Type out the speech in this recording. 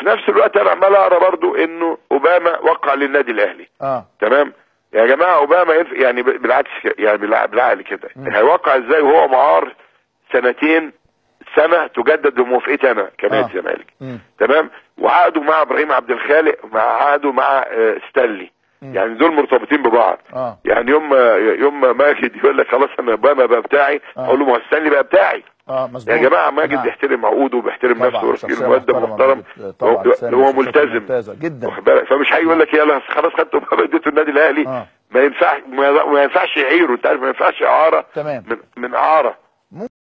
وفي نفس الوقت انا عمال اقرا برضو انه اوباما وقع للنادي الاهلي. تمام يا جماعه، اوباما يعني بالعكس، يعني بالعقل كده هيوقع ازاي وهو معار سنه تجدد بموافقتي انا كنادي الزمالك. تمام، وعقده مع ابراهيم عبد الخالق مع عقده مع ستانلي، يعني دول مرتبطين ببعض. يعني يوم ما ماجد يقول لك خلاص انا اوباما بقى بتاعي، اقول له ما هو ستانلي بقى بتاعي. يا جماعه ماجد بيحترم عقوده وبيحترم نفسه ورسول مؤدب محترم، هو ملتزم جدا، واخد بالك؟ فمش هيقول لك يلا خلاص خدته اوباما اديته النادي الاهلي. ما ينفعش يعيره، انت عارف ما ينفعش اعاره من اعاره.